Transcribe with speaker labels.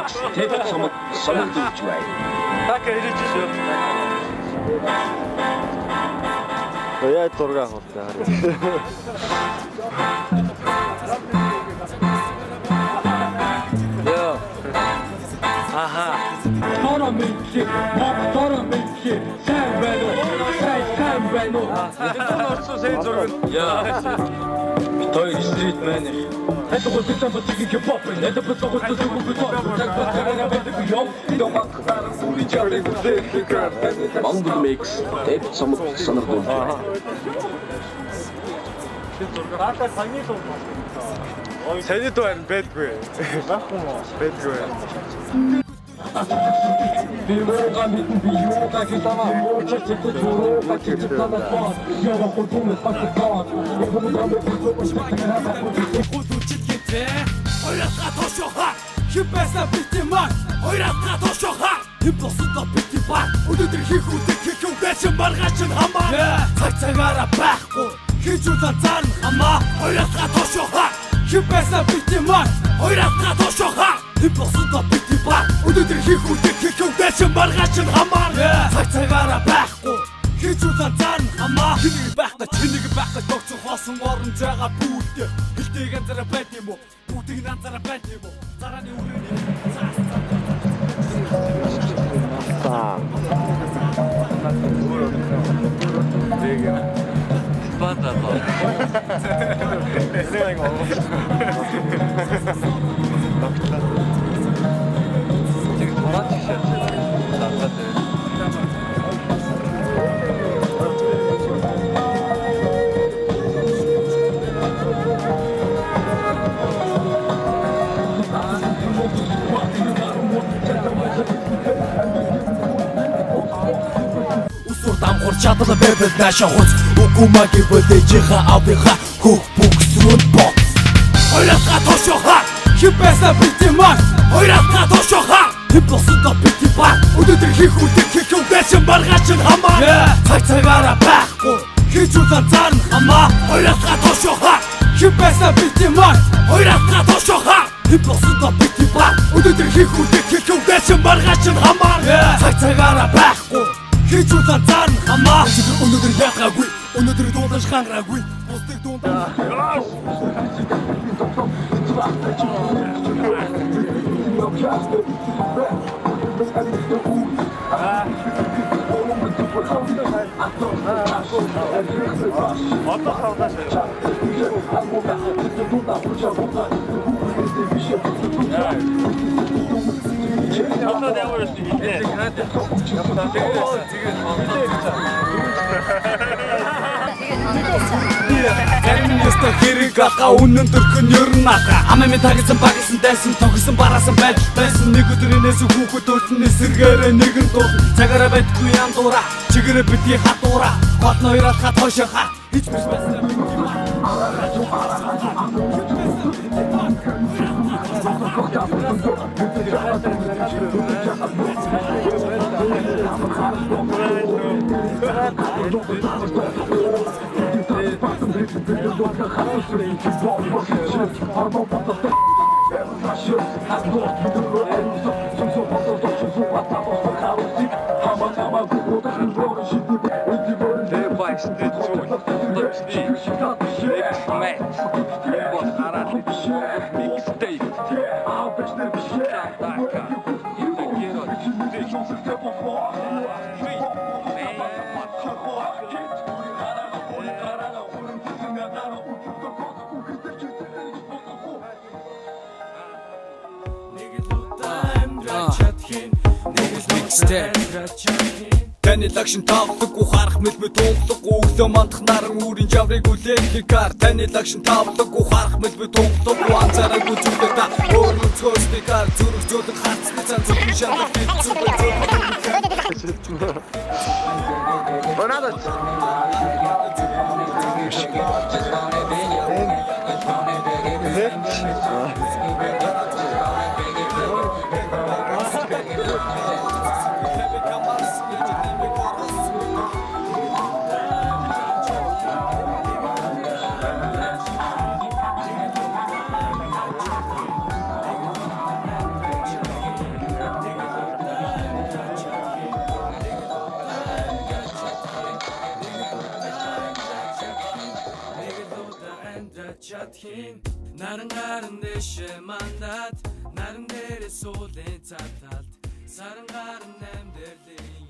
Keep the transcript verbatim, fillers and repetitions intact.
Speaker 1: Mixtape somod сонирхож өгч байна.
Speaker 2: Так ирэж шүү.
Speaker 3: Яа зураг авахтай харъя. Яа. Аха.
Speaker 4: Тора мixи, тора мixи. Сайн байна уу? Сайн сайн байна уу?
Speaker 2: Энэ орсон сайн зураг.
Speaker 4: Яа. Той стрит мэнер. Это вот там вот тики хип-хоп, это вот того, что звук хип-хоп. Так вот когда это бьём, дома квартал уличали гудехика.
Speaker 1: Монгол Mix Tape somod сонирхож өгч байна.
Speaker 2: Раата саний л уу.
Speaker 3: Саний дуу харин байдгүй.
Speaker 2: Байхгүй мó.
Speaker 3: Байдгүй.
Speaker 4: Биога митэн биога хитама мочч чигт зуроо бачч танаа бод. Ява хутум пакетон.
Speaker 5: Худучит гитэ. Ойралга тошоха. Хипэса битэман. Ойралга тошоха. Хипсота битэман. Өнөөдөр хийх үдэг хийх үдэж маргааш нь хамаа. Цаг цагаараа байхгүй. Хийж улаан цаар нь хамаа. Ойралга тошоха. Хипэса битэман. Ойралга тошоха. Хипсота битэман. Өнөөдөр хийх үдэг хийх үдэж маргааш нь хамаа. Цаг цагаараа байхгүй. Хийж улаан цаар нь хамаа. Чиний байхдаа чиний байхдаа тогтсон хоосон орон зайгаа бүгд. Хилдэг анзаараа байд юм уу? Бүгдийг анзаараа байд юм уу? Зарааны үрээний цаас цаа.
Speaker 3: Банда тоо. Нэг юм уу? Тэг томат шээ.
Speaker 5: Дамхур чадал бэбэд наша хуц Укумаги бэдэжиха авиха Хух буксрун бокс Ойралга тошоха Хипэса битэман Ойралга тошоха Хипсота битэман Өнөөдөр хийх үдэг хийх үдэж маргааш нь хамаа Цаг цагаараа байхгүй Хийж улаан цаар нь хамаа Ойралга тошоха Хипэса битэман Ойралга тошоха Хипсота битэман Өнөөдөр хийх үдэг хийх үдэж маргааш нь хамаа Цаг цагаараа байхгүй Хийж улаан цаар нь хамаа Өнөөдөр яхаагүй Өнөөдөр дуудаж хангараагүй Бусдыг дуудаж
Speaker 2: Одоо хавдаш. Одоо дэвэрс хийлээ.
Speaker 5: Тэрнээсээ хэрэг ага үнэн төрхөн ер нь ага амын тагсан багсан дайсан тогсон бараасан байж байсан нэг өдрөөс хүүхэд төрсөн эсэргээрээ нэгэн дуул цагаараа байдгүй ям дуура чигээрээ бити хатуура гот ноёроо хат хошоха хич биш байсан юм Таны лагшин тавлахгүй харах мэлмэ тунгалахгүй өглөө мандах наран үрийн жаврыг үлээх гар таны лагшин тавлахгүй харах мэлмэ тунгалахгүй анзаараагүй зүйлээ та өөр өнцгөөсний гар зүрх зөөлөн хацны цан зүрх шалах бит зүрх зүрх
Speaker 3: Бонадо.
Speaker 5: чадхийн наран гарын дэше мандат наран дээрээ суулын цаталт саран гарын амьдэрлэн